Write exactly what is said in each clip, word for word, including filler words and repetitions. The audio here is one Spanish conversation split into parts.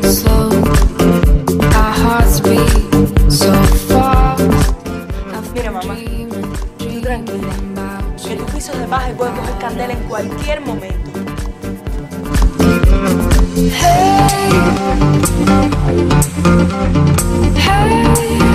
slow. Our hearts beat so far. Mira, mamá, tú tranquila, que tus pisos de paja pueden coger candela en cualquier momento. Hey, hey,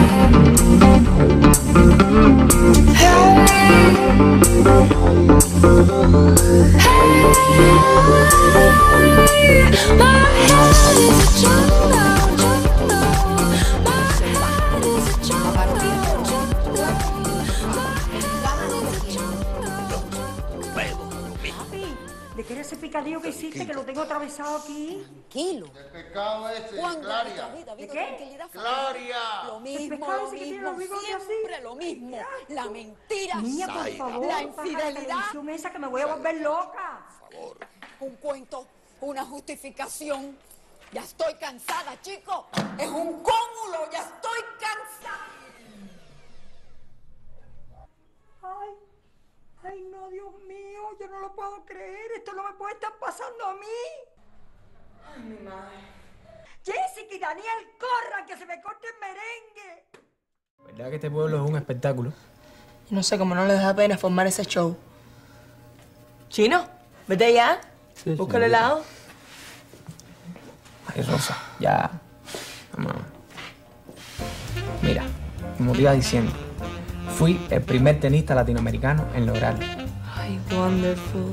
hey, my head is a jungle, jungle. My head is a jungle, jungle. Papi, ¿de qué era ese picadillo que hiciste que lo tengo atravesado aquí? Tranquilo. ¿Qué pescado ese, ¿Cuándo, Claria? David, ¿De David, qué? tranquilidad, Claria. Lo ¿El mismo, pescado lo ese que tiene mismo, los bigotes así? siempre lo mismo. La mentira, Niña, por Zaida. favor, la baja infidelidad. televisión esa que me voy a volver loca. un cuento, una justificación. Ya estoy cansada, chico. Es un cúmulo, ya estoy cansada. Ay, ay, no, Dios mío, yo no lo puedo creer. Esto no me puede estar pasando a mí. Ay, mi madre. Jessica y Daniel, corran, que se me corte el merengue. ¿Verdad que este pueblo es un espectáculo? No sé cómo no les da pena formar ese show. Chino, vete ya. Sí, Busca el sí. helado. Ay, Rosa, ya. Vamos. Mira, como te iba diciendo, fui el primer tenista latinoamericano en lograrlo. Ay, wonderful.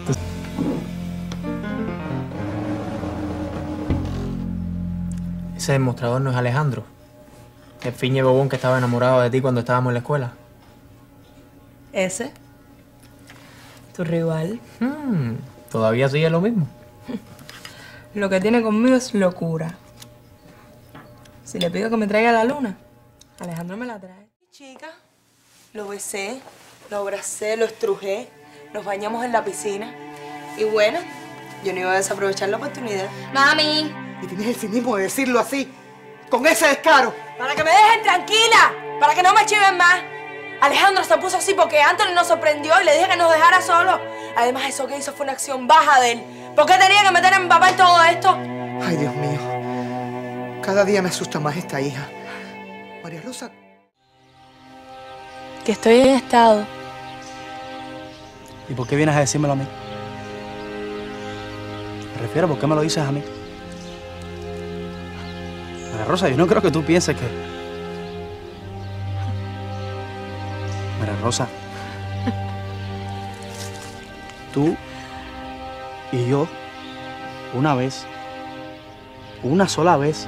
Ese demostrador no es Alejandro, el fiñe bobón que estaba enamorado de ti cuando estábamos en la escuela. ¿Ese? ¿Tu rival? Hmm, ¿todavía sigue lo mismo? Lo que tiene conmigo es locura. Si le pido que me traiga la luna, Alejandro me la trae. Chica, lo besé, lo abracé, lo estrujé, nos bañamos en la piscina. Y bueno, yo no iba a desaprovechar la oportunidad. ¡Mami! Y tienes el cinismo de decirlo así, con ese descaro. ¡Para que me dejen tranquila! ¡Para que no me chiven más! Alejandro se puso así porque Anthony nos sorprendió y le dije que nos dejara solos. Además, eso que hizo fue una acción baja de él. ¿Por qué tenía que meter a mi papá en todo esto? Ay, Dios mío. Cada día me asusta más esta hija. María Rosa. Que estoy en estado. ¿Y por qué vienes a decírmelo a mí? Me refiero, ¿por qué me lo dices a mí? María Rosa, yo no creo que tú pienses que... María Rosa. Tú y yo, una vez, una sola vez.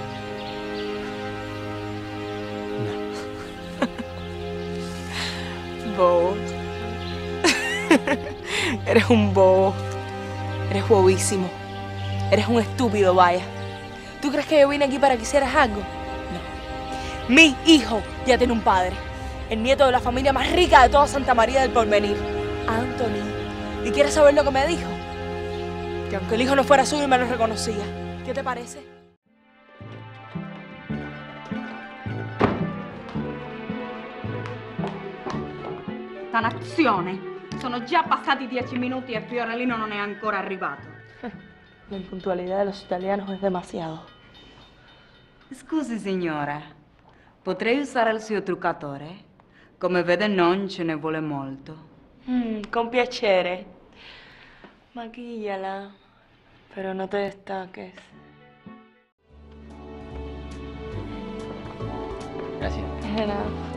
Bobo. Eres un bobo. Eres bobísimo. Eres un estúpido, vaya. ¿Tú crees que yo vine aquí para que hicieras algo? No. Mi hijo ya tiene un padre. El nieto de la familia más rica de toda Santa María del Porvenir. Anthony. ¿Y quieres saber lo que me dijo? Que aunque el hijo no fuera suyo, me lo reconocía. ¿Qué te parece? Dannazione! Sono già passati dieci minuti e Fiorellino non è ancora arrivato. La impuntualidad de los italianos es demasiado. Scusi, signora, potrei usare il suo truccatore? Come vede non ce ne vuole molto. Mm, con piacere. Maquíllala, pero no te destaques. Gracias. De nada.